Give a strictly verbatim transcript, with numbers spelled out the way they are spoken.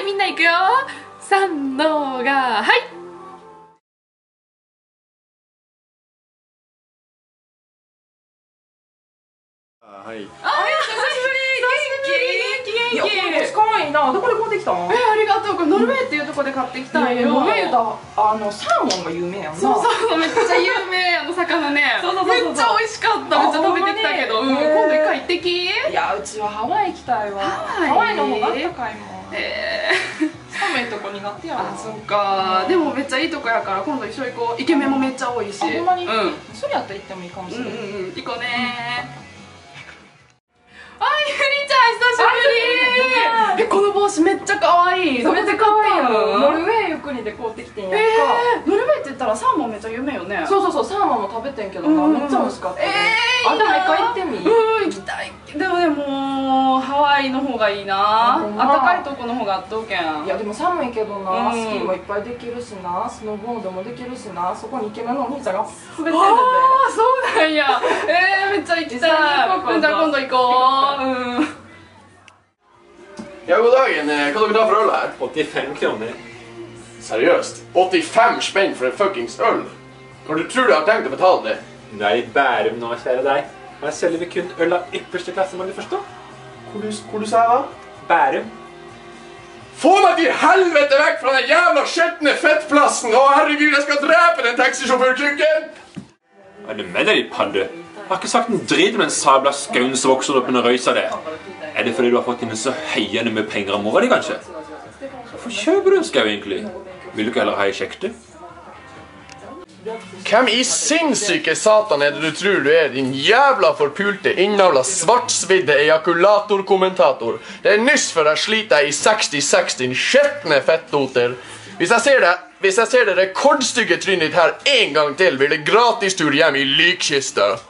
みんな行くよ。さんのがはい。 はい。あ、久しぶり。 元気元気元気。 可愛いな。どこで買ってきたの？ え、ありがとう。これノルウェーっていうところで買ってきたんよ。 ノルウェーだ。あのサーモンが有名やんな。 そうそう、めっちゃ有名あの魚ね。そうそうそう。めっちゃ美味しかった。めっちゃ食べてきたけど、うん、今度一回行ってき。 いや、うちはハワイ行きたいわ。ハワイの方があったかいもん。ええ。寒いとこ苦手やな。 あ、そっか。でもめっちゃいいとこやから今度一緒行こう。イケメンもめっちゃ多いし。 あ、ほんまに。 うん。 それやったら行ってもいいかもしれない。 うんうん、行こうね。はい、ゆりちゃん久しぶり。え、この帽子めっちゃ可愛い。 めっちゃ可愛いやろ。ノルウェーいう国で買うてきてんやんか。 ノルウェーって言ったらサーモンめっちゃ有名よね。 そうそうそう、サーモンも食べてんけどな、めっちゃ美味しかった。えー、あ、でも一回行ってみ。 うん、行きたい。でもでもハワイの方がいいな。あったかいとこの方があっとうけん。 いやでも寒いけどな、スキーもいっぱいできるしな、スノーボードもできるしな、そこにイケメンのお兄ちゃんが滑ってるんで。ああ、そうなんや。えー、めっちゃ行きたい。じゃあ今度行こう。うん。 Ja, god dagen. Hva dere ta for øl her? åttifem kroner. Seriøst? åttifem spenn for en fuckings øl? Hvor du tror du har tenkt å betale det? Du er i Bærum nå, kjære deg. Her selger vi kun øl av ypperste klasse, må du forstå. Hvor du, hvor du sa jeg da? Bærum. Få meg til helvete vekk fra den jævla skjettende fettplassen! Å herregud, jeg skal drepe den taxisjåførtrykken! Er du med deg, padde? Jeg har ikke sagt en drit om den sabla skauen som vokser opp under røysa det. Er det fordi du har fått inn så heiende med penger av mora di, kanskje? Hvorfor kjøper du en skau egentlig? Vil du ikke heller ha ei kjekte? Hvem i sinnssyke satan er det du tror du er, din jævla forpulte, innavla, svartsvidde ejakulatorkommentator? Det er nyss før jeg sliter deg i sekstiseks, din skjettende fettnoter. Hvis jeg ser det, hvis jeg ser det rekordstygge trynet ditt her en gang til, blir det gratis tur hjem i lykkista.